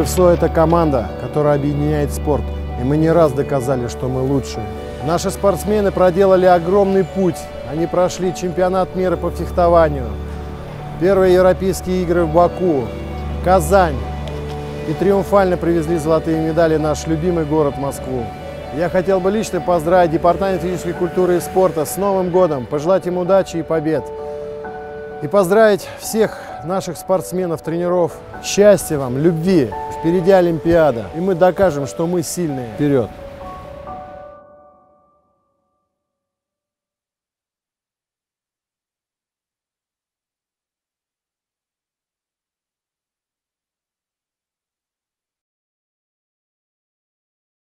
ФСО – это команда, которая объединяет спорт. И мы не раз доказали, что мы лучшие. Наши спортсмены проделали огромный путь. Они прошли чемпионат мира по фехтованию, первые европейские игры в Баку, Казань. И триумфально привезли золотые медали в наш любимый город Москву. Я хотел бы лично поздравить Департамент физической культуры и спорта с Новым годом, пожелать им удачи и побед. И поздравить всех наших спортсменов, тренеров. Счастья вам, любви. Впереди Олимпиада. И мы докажем, что мы сильные. Вперед!